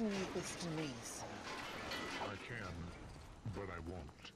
leave this to me, sir. I can, but I won't.